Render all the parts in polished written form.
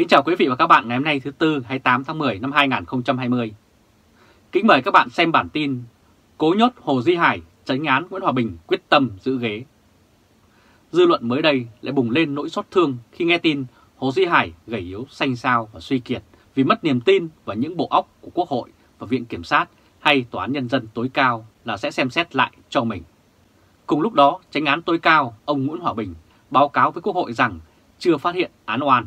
Kính chào quý vị và các bạn ngày hôm nay thứ Tư 28 tháng 10 năm 2020. Kính mời các bạn xem bản tin Cố nhốt Hồ Duy Hải, chánh án Nguyễn Hòa Bình quyết tâm giữ ghế. Dư luận mới đây lại bùng lên nỗi xót thương khi nghe tin Hồ Duy Hải gầy yếu, xanh xao và suy kiệt vì mất niềm tin vào những bộ óc của Quốc hội và Viện Kiểm sát hay Tòa án Nhân dân tối cao là sẽ xem xét lại cho mình. Cùng lúc đó, chánh án tối cao ông Nguyễn Hòa Bình báo cáo với Quốc hội rằng chưa phát hiện án oan.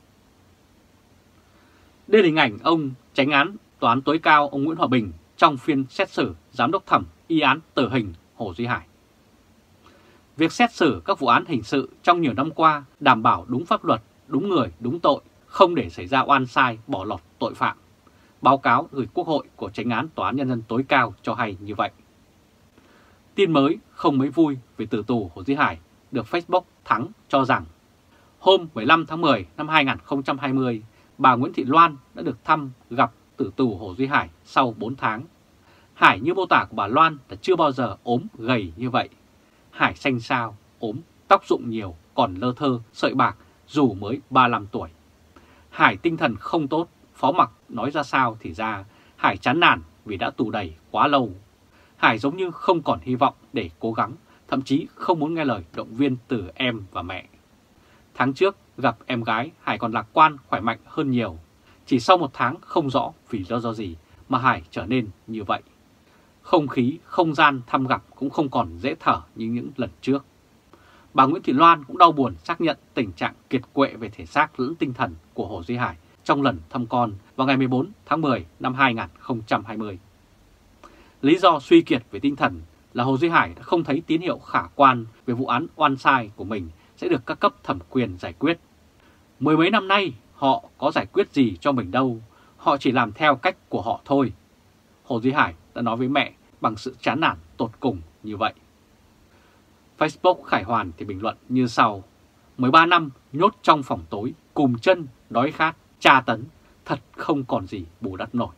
Đây là hình ảnh ông chánh án Tòa án tối cao ông Nguyễn Hòa Bình trong phiên xét xử giám đốc thẩm y án tử hình Hồ Duy Hải. Việc xét xử các vụ án hình sự trong nhiều năm qua đảm bảo đúng pháp luật, đúng người, đúng tội, không để xảy ra oan sai, bỏ lọt tội phạm. Báo cáo gửi Quốc hội của chánh án Tòa án Nhân dân tối cao cho hay như vậy. Tin mới không mấy vui về tử tù Hồ Duy Hải được Facebook Thắng cho rằng hôm 15 tháng 10 năm 2020, bà Nguyễn Thị Loan đã được thăm gặp tử tù Hồ Duy Hải sau 4 tháng. Hải như mô tả của bà Loan là chưa bao giờ ốm gầy như vậy. Hải xanh xao, ốm, tóc rụng nhiều, còn lơ thơ, sợi bạc dù mới 35 tuổi. Hải tinh thần không tốt, phó mặc nói ra sao thì ra, Hải chán nản vì đã tù đầy quá lâu. Hải giống như không còn hy vọng để cố gắng, thậm chí không muốn nghe lời động viên từ em và mẹ. Tháng trước gặp em gái, Hải còn lạc quan, khỏe mạnh hơn nhiều. Chỉ sau 1 tháng không rõ vì lý do gì mà Hải trở nên như vậy. Không khí, không gian thăm gặp cũng không còn dễ thở như những lần trước. Bà Nguyễn Thị Loan cũng đau buồn xác nhận tình trạng kiệt quệ về thể xác lẫn tinh thần của Hồ Duy Hải trong lần thăm con vào ngày 14 tháng 10 năm 2020. Lý do suy kiệt về tinh thần là Hồ Duy Hải đã không thấy tín hiệu khả quan về vụ án oan sai của mình sẽ được các cấp thẩm quyền giải quyết. Mười mấy năm nay họ có giải quyết gì cho mình đâu, họ chỉ làm theo cách của họ thôi. Hồ Duy Hải đã nói với mẹ bằng sự chán nản tột cùng như vậy. Facebook Khải Hoàn thì bình luận như sau: 13 năm nhốt trong phòng tối, cùm chân, đói khát, tra tấn, thật không còn gì bù đắp nổi.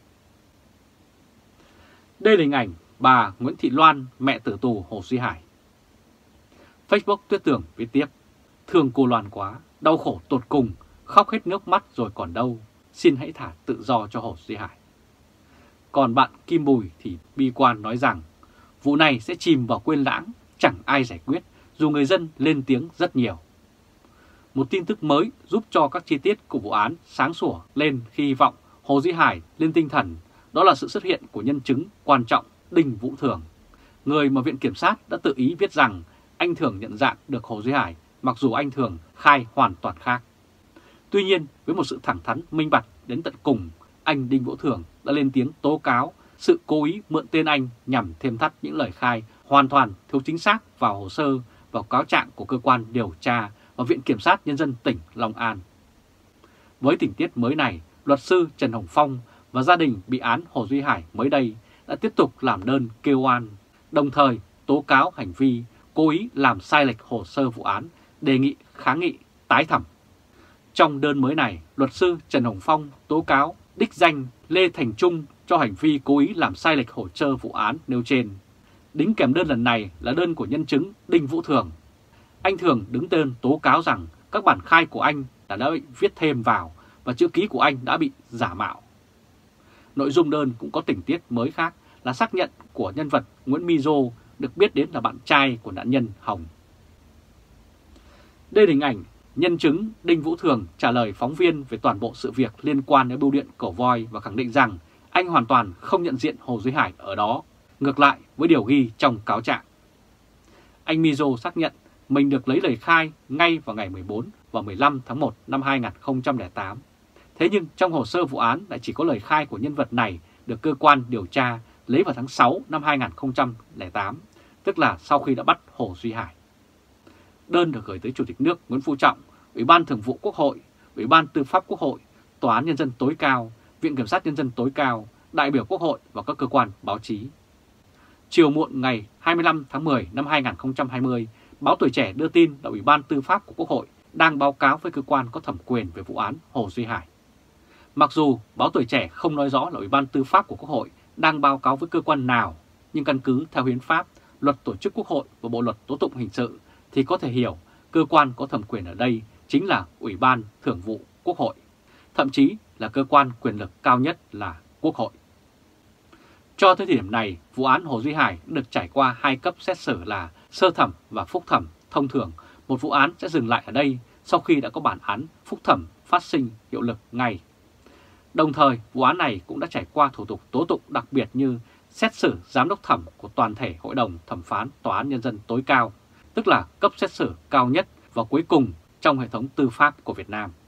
Đây là hình ảnh bà Nguyễn Thị Loan, mẹ tử tù Hồ Duy Hải. Facebook Tuyết Tường viết tiếp: thương cô Loan quá, đau khổ tột cùng, khóc hết nước mắt rồi còn đâu, xin hãy thả tự do cho Hồ Duy Hải. Còn bạn Kim Bùi thì bi quan nói rằng vụ này sẽ chìm vào quên lãng, chẳng ai giải quyết dù người dân lên tiếng rất nhiều. Một tin tức mới giúp cho các chi tiết của vụ án sáng sủa lên khi hy vọng Hồ Duy Hải lên tinh thần, đó là sự xuất hiện của nhân chứng quan trọng Đinh Vũ Thường, người mà Viện Kiểm sát đã tự ý viết rằng anh Thường nhận dạng được Hồ Duy Hải, mặc dù anh Thường khai hoàn toàn khác. Tuy nhiên, với một sự thẳng thắn minh bạch đến tận cùng, anh Đinh Vũ Thường đã lên tiếng tố cáo sự cố ý mượn tên anh nhằm thêm thắt những lời khai hoàn toàn thiếu chính xác vào hồ sơ, vào cáo trạng của cơ quan điều tra và Viện Kiểm sát Nhân dân tỉnh Long An. Với tình tiết mới này, luật sư Trần Hồng Phong và gia đình bị án Hồ Duy Hải mới đây đã tiếp tục làm đơn kêu oan, đồng thời tố cáo hành vi cố ý làm sai lệch hồ sơ vụ án, đề nghị kháng nghị tái thẩm. Trong đơn mới này, luật sư Trần Hồng Phong tố cáo đích danh Lê Thành Trung cho hành vi cố ý làm sai lệch hồ sơ vụ án nêu trên. Đính kèm đơn lần này là đơn của nhân chứng Đinh Vũ Thường. Anh Thường đứng tên tố cáo rằng các bản khai của anh đã bị viết thêm vào và chữ ký của anh đã bị giả mạo. Nội dung đơn cũng có tình tiết mới khác là xác nhận của nhân vật Nguyễn Mizo, được biết đến là bạn trai của nạn nhân Hồng. Đây là hình ảnh nhân chứng Đinh Vũ Thường trả lời phóng viên về toàn bộ sự việc liên quan đến bưu điện Cổ Voi và khẳng định rằng anh hoàn toàn không nhận diện Hồ Duy Hải ở đó, ngược lại với điều ghi trong cáo trạng. Anh Mizo xác nhận mình được lấy lời khai ngay vào ngày 14 và 15 tháng 1 năm 2008. Thế nhưng trong hồ sơ vụ án lại chỉ có lời khai của nhân vật này được cơ quan điều tra lấy vào tháng 6 năm 2008, tức là sau khi đã bắt Hồ Duy Hải. Đơn được gửi tới Chủ tịch nước Nguyễn Phú Trọng, Ủy ban Thường vụ Quốc hội, Ủy ban Tư pháp Quốc hội, Tòa án Nhân dân tối cao, Viện Kiểm sát Nhân dân tối cao, đại biểu Quốc hội và các cơ quan báo chí. Chiều muộn ngày 25 tháng 10 năm 2020, báo Tuổi Trẻ đưa tin là Ủy ban Tư pháp của Quốc hội đang báo cáo với cơ quan có thẩm quyền về vụ án Hồ Duy Hải. Mặc dù báo Tuổi Trẻ không nói rõ là Ủy ban Tư pháp của Quốc hội đang báo cáo với cơ quan nào, nhưng căn cứ theo hiến pháp, luật tổ chức Quốc hội và Bộ luật tố tụng hình sự thì có thể hiểu cơ quan có thẩm quyền ở đây chính là Ủy ban Thường vụ Quốc hội. thậm chí là cơ quan quyền lực cao nhất là Quốc hội. Cho tới thời điểm này, vụ án Hồ Duy Hải được trải qua 2 cấp xét xử là sơ thẩm và phúc thẩm. Thông thường, một vụ án sẽ dừng lại ở đây sau khi đã có bản án phúc thẩm phát sinh hiệu lực ngay. Đồng thời, vụ án này cũng đã trải qua thủ tục tố tụng đặc biệt như xét xử giám đốc thẩm của toàn thể Hội đồng Thẩm phán Tòa án Nhân dân tối cao, tức là cấp xét xử cao nhất và cuối cùng trong hệ thống tư pháp của Việt Nam.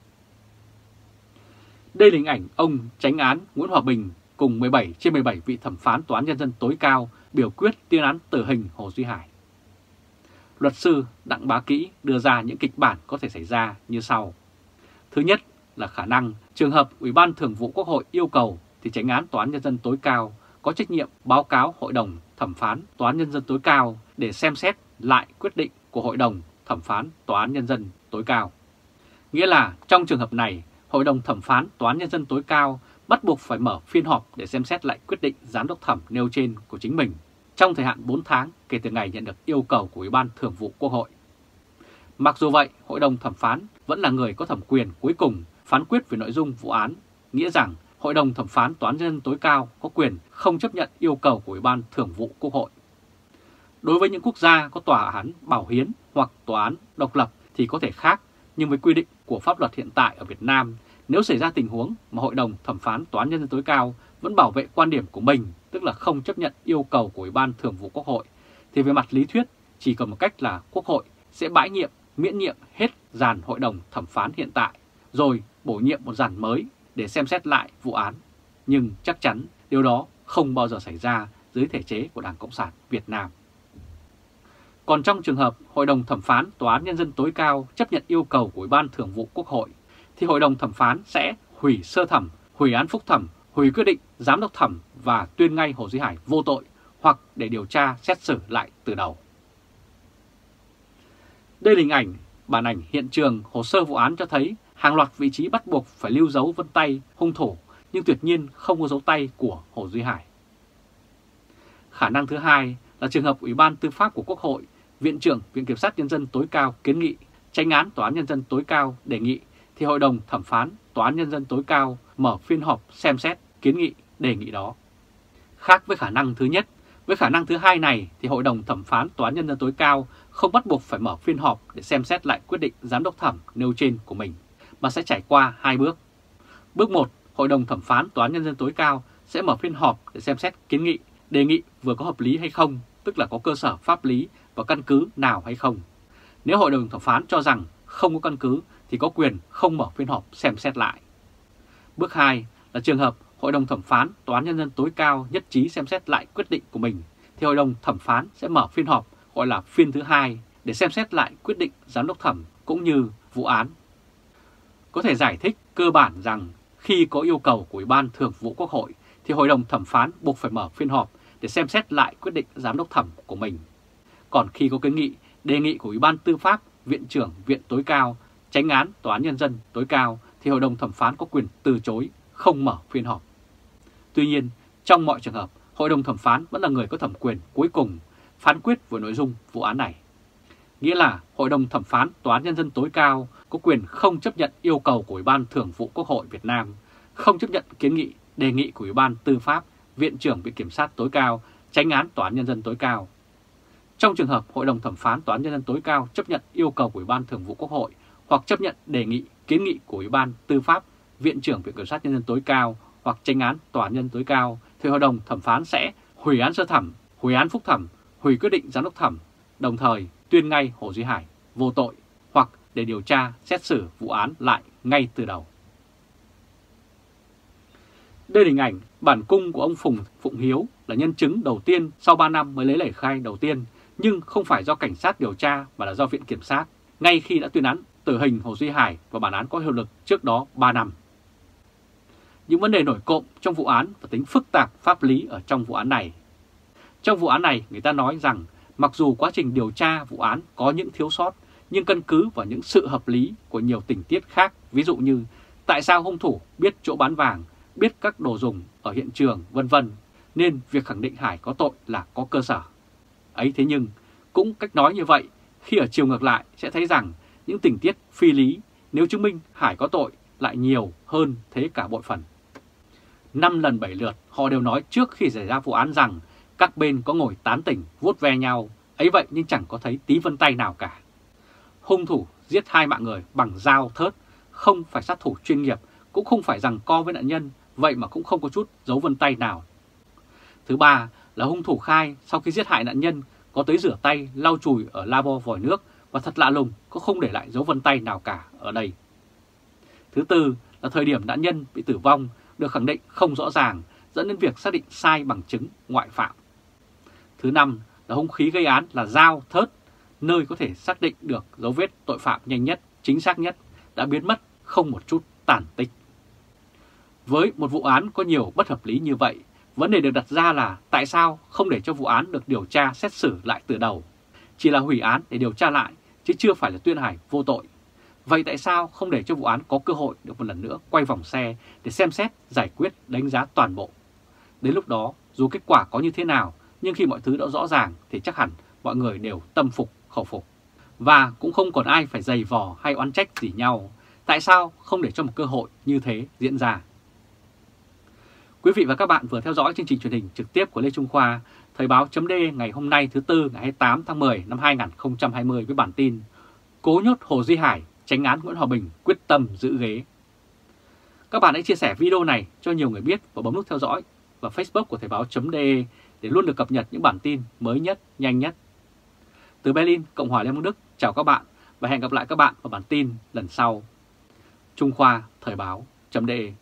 Đây là hình ảnh ông Chánh án Nguyễn Hòa Bình cùng 17 trên 17 vị thẩm phán Tòa án Nhân dân tối cao biểu quyết tuyên án tử hình Hồ Duy Hải. Luật sư Đặng Bá Kỹ đưa ra những kịch bản có thể xảy ra như sau. Thứ nhất là khả năng trường hợp Ủy ban Thường vụ Quốc hội yêu cầu thì Chánh án Tòa án Nhân dân tối cao có trách nhiệm báo cáo Hội đồng Thẩm phán Tòa án Nhân dân tối cao để xem xét lại quyết định của Hội đồng Thẩm phán Tòa án Nhân dân tối cao. Nghĩa là trong trường hợp này, Hội đồng Thẩm phán Tòa án Nhân dân tối cao bắt buộc phải mở phiên họp để xem xét lại quyết định giám đốc thẩm nêu trên của chính mình trong thời hạn 4 tháng kể từ ngày nhận được yêu cầu của Ủy ban Thường vụ Quốc hội. Mặc dù vậy, Hội đồng Thẩm phán vẫn là người có thẩm quyền cuối cùng phán quyết về nội dung vụ án, nghĩa rằng Hội đồng Thẩm phán Tòa án Nhân dân tối cao có quyền không chấp nhận yêu cầu của Ủy ban Thường vụ Quốc hội. Đối với những quốc gia có tòa án bảo hiến hoặc tòa án độc lập thì có thể khác, nhưng với quy định của pháp luật hiện tại ở Việt Nam, nếu xảy ra tình huống mà Hội đồng Thẩm phán Tòa án Nhân dân tối cao vẫn bảo vệ quan điểm của mình, tức là không chấp nhận yêu cầu của Ủy ban Thường vụ Quốc hội, thì về mặt lý thuyết chỉ còn một cách là Quốc hội sẽ bãi nhiệm, miễn nhiệm hết dàn Hội đồng Thẩm phán hiện tại, rồi bổ nhiệm một dàn mới để xem xét lại vụ án. Nhưng chắc chắn điều đó không bao giờ xảy ra dưới thể chế của Đảng Cộng sản Việt Nam. Còn trong trường hợp Hội đồng Thẩm phán Tòa án Nhân dân tối cao chấp nhận yêu cầu của Ủy ban Thường vụ Quốc hội, thì Hội đồng Thẩm phán sẽ hủy sơ thẩm, hủy án phúc thẩm, hủy quyết định giám đốc thẩm và tuyên ngay Hồ Duy Hải vô tội hoặc để điều tra xét xử lại từ đầu. Đây là hình ảnh, bản ảnh hiện trường hồ sơ vụ án cho thấy hàng loạt vị trí bắt buộc phải lưu dấu vân tay hung thủ nhưng tuyệt nhiên không có dấu tay của Hồ Duy Hải. Khả năng thứ hai là trường hợp Ủy ban Tư pháp của Quốc hội, Viện trưởng Viện Kiểm sát Nhân dân tối cao kiến nghị, Chánh án Tòa án Nhân dân tối cao đề nghị, thì Hội đồng Thẩm phán Tòa án Nhân dân tối cao mở phiên họp xem xét kiến nghị đề nghị đó. Khác với khả năng thứ nhất, với khả năng thứ hai này thì Hội đồng Thẩm phán Tòa án Nhân dân tối cao không bắt buộc phải mở phiên họp để xem xét lại quyết định giám đốc thẩm nêu trên của mình, mà sẽ trải qua 2 bước. Bước 1, Hội đồng Thẩm phán Tòa án Nhân dân tối cao sẽ mở phiên họp để xem xét kiến nghị, đề nghị vừa có hợp lý hay không, tức là có cơ sở pháp lý và căn cứ nào hay không. Nếu Hội đồng Thẩm phán cho rằng không có căn cứ thì có quyền không mở phiên họp xem xét lại. Bước 2 là trường hợp Hội đồng Thẩm phán Tòa án Nhân dân tối cao nhất trí xem xét lại quyết định của mình, thì Hội đồng Thẩm phán sẽ mở phiên họp gọi là phiên thứ hai để xem xét lại quyết định giám đốc thẩm cũng như vụ án. Có thể giải thích cơ bản rằng khi có yêu cầu của Ủy ban Thường vụ Quốc hội thì Hội đồng Thẩm phán buộc phải mở phiên họp để xem xét lại quyết định giám đốc thẩm của mình. Còn khi có kiến nghị, đề nghị của Ủy ban Tư pháp, Viện trưởng Viện tối cao, Chánh án Tòa án Nhân dân tối cao thì Hội đồng Thẩm phán có quyền từ chối không mở phiên họp. Tuy nhiên, trong mọi trường hợp, Hội đồng Thẩm phán vẫn là người có thẩm quyền cuối cùng phán quyết về nội dung vụ án này. Nghĩa là Hội đồng Thẩm phán Tòa án Nhân dân tối cao có quyền không chấp nhận yêu cầu của Ủy ban Thường vụ Quốc hội Việt Nam, không chấp nhận kiến nghị, đề nghị của Ủy ban Tư pháp, Viện trưởng Viện Kiểm sát tối cao, Chánh án Tòa án Nhân dân tối cao. Trong trường hợp Hội đồng Thẩm phán Tòa án Nhân dân tối cao chấp nhận yêu cầu của Ủy ban Thường vụ Quốc hội hoặc chấp nhận đề nghị, kiến nghị của Ủy ban Tư pháp, Viện trưởng Viện Kiểm sát Nhân dân tối cao hoặc Chánh án Tòa án Nhân dân tối cao, thì Hội đồng Thẩm phán sẽ hủy án sơ thẩm, hủy án phúc thẩm, hủy quyết định giám đốc thẩm, đồng thời tuyên ngay Hồ Duy Hải vô tội hoặc để điều tra xét xử vụ án lại ngay từ đầu. Đây là hình ảnh bản cung của ông Phụng Hiếu là nhân chứng đầu tiên sau 3 năm mới lấy lời khai đầu tiên, nhưng không phải do cảnh sát điều tra mà là do Viện Kiểm sát, ngay khi đã tuyên án tử hình Hồ Duy Hải và bản án có hiệu lực trước đó 3 năm. Những vấn đề nổi cộm trong vụ án và tính phức tạp pháp lý ở trong vụ án này. Trong vụ án này, người ta nói rằng mặc dù quá trình điều tra vụ án có những thiếu sót, nhưng căn cứ vào những sự hợp lý của nhiều tình tiết khác, ví dụ như tại sao hung thủ biết chỗ bán vàng, biết các đồ dùng ở hiện trường, vân vân, nên việc khẳng định Hải có tội là có cơ sở. Ấy thế nhưng, cũng cách nói như vậy, khi ở chiều ngược lại sẽ thấy rằng những tình tiết phi lý nếu chứng minh Hải có tội lại nhiều hơn thế cả bội phần. 5 lần 7 lượt họ đều nói trước khi xảy ra vụ án rằng các bên có ngồi tán tỉnh vuốt ve nhau, ấy vậy nhưng chẳng có thấy tí vân tay nào cả. Hung thủ giết 2 mạng người bằng dao thớt, không phải sát thủ chuyên nghiệp, cũng không phải giằng co với nạn nhân, vậy mà cũng không có chút dấu vân tay nào. Thứ ba là hung thủ khai sau khi giết hại nạn nhân có tới rửa tay, lau chùi ở lavabo vòi nước và thật lạ lùng có không để lại dấu vân tay nào cả ở đây. Thứ tư là thời điểm nạn nhân bị tử vong được khẳng định không rõ ràng, dẫn đến việc xác định sai bằng chứng ngoại phạm. Thứ năm là hung khí gây án là dao thớt, nơi có thể xác định được dấu vết tội phạm nhanh nhất, chính xác nhất, đã biến mất không một chút tàn tích. Với một vụ án có nhiều bất hợp lý như vậy, vấn đề được đặt ra là tại sao không để cho vụ án được điều tra xét xử lại từ đầu, chỉ là hủy án để điều tra lại chứ chưa phải là tuyên Hải vô tội. Vậy tại sao không để cho vụ án có cơ hội được một lần nữa quay vòng xe để xem xét, giải quyết, đánh giá toàn bộ? Đến lúc đó, dù kết quả có như thế nào, nhưng khi mọi thứ đã rõ ràng thì chắc hẳn mọi người đều tâm phục khẩu phục. Và cũng không còn ai phải giày vò hay oán trách gì nhau. Tại sao không để cho một cơ hội như thế diễn ra? Quý vị và các bạn vừa theo dõi chương trình truyền hình trực tiếp của Lê Trung Khoa, Thời báo.d ngày hôm nay thứ Tư ngày 28 tháng 10 năm 2020 với bản tin Cố nhốt Hồ Duy Hải, chánh án Nguyễn Hòa Bình quyết tâm giữ ghế. Các bạn hãy chia sẻ video này cho nhiều người biết và bấm nút theo dõi và Facebook của Thời báo.de để luôn được cập nhật những bản tin mới nhất, nhanh nhất. Từ Berlin, Cộng hòa Liên bang Đức, chào các bạn và hẹn gặp lại các bạn vào bản tin lần sau. Trung Khoa, Thời báo.de